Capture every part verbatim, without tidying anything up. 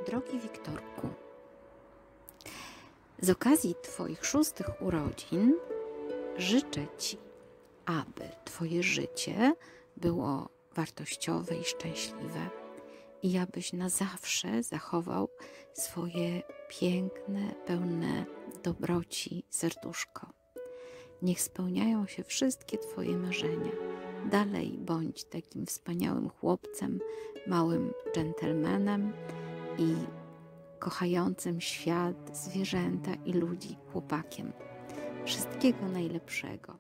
Drogi Wiktorku, z okazji Twoich szóstych urodzin życzę Ci, aby Twoje życie było wartościowe i szczęśliwe i abyś na zawsze zachował swoje piękne, pełne dobroci serduszko. Niech spełniają się wszystkie Twoje marzenia. Dalej bądź takim wspaniałym chłopcem, małym dżentelmenem i kochającym świat, zwierzęta i ludzi chłopakiem. Wszystkiego najlepszego.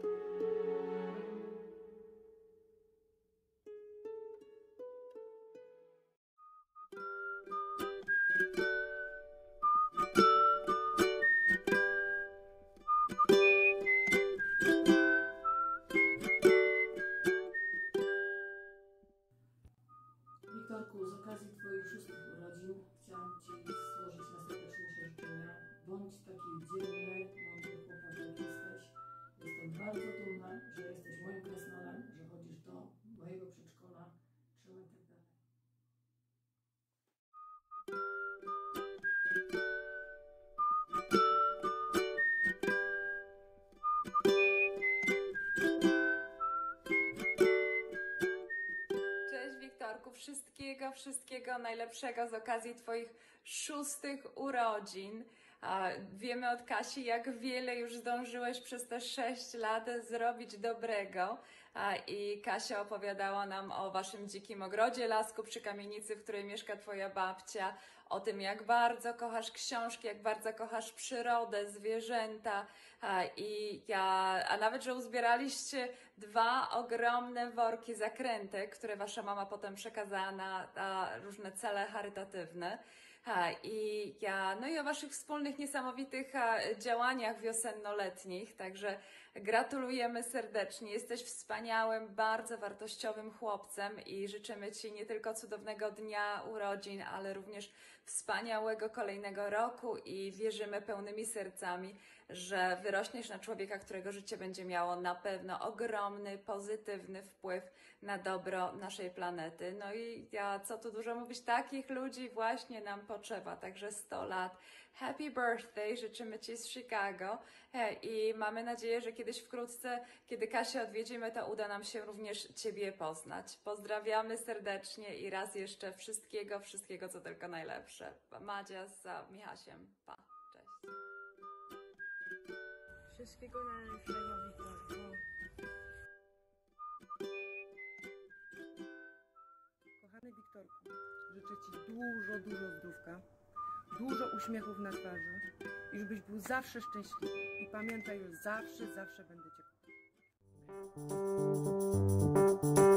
Wiktorku, z okazji Twoich szóstych urodzin chciałam Ci złożyć najserdeczniejsze życzenia. Bądź taki dzielny, mądry chłopak, jak jesteś. Jestem bardzo dumna, że jesteś moim krasnolem, że chodzisz do mojego przedszkola. Trzymaj tak dalej. Cześć Wiktorku, wszystkiego, wszystkiego najlepszego z okazji Twoich szóstych urodzin. Wiemy od Kasi, jak wiele już zdążyłeś przez te sześć lat zrobić dobrego. I Kasia opowiadała nam o Waszym dzikim ogrodzie lasku przy kamienicy, w której mieszka Twoja babcia, o tym, jak bardzo kochasz książki, jak bardzo kochasz przyrodę, zwierzęta. I ja, a nawet, że uzbieraliście dwa ogromne worki zakrętek, które Wasza mama potem przekazała na, na różne cele charytatywne. Ha, i ja, no i o Waszych wspólnych, niesamowitych ha, działaniach wiosennoletnich, także gratulujemy serdecznie. Jesteś wspaniałym, bardzo wartościowym chłopcem i życzymy Ci nie tylko cudownego dnia urodzin, ale również wspaniałego kolejnego roku i wierzymy pełnymi sercami, że wyrośniesz na człowieka, którego życie będzie miało na pewno ogromny, pozytywny wpływ na dobro naszej planety. No i ja, co tu dużo mówić, takich ludzi właśnie nam potrzeba, także sto lat. Happy birthday, życzymy Ci z Chicago i mamy nadzieję, że kiedyś wkrótce, kiedy Kasię odwiedzimy, to uda nam się również Ciebie poznać. Pozdrawiamy serdecznie i raz jeszcze wszystkiego, wszystkiego, co tylko najlepsze. Madzia z Michasiem. Pa, cześć. Wszystkiego najlepszego, Wiktorku. Kochany Wiktorku, życzę Ci dużo, dużo zdrówka, dużo uśmiechów na twarzy i żebyś był zawsze szczęśliwy. I pamiętaj, że zawsze, zawsze będę Cię kochał.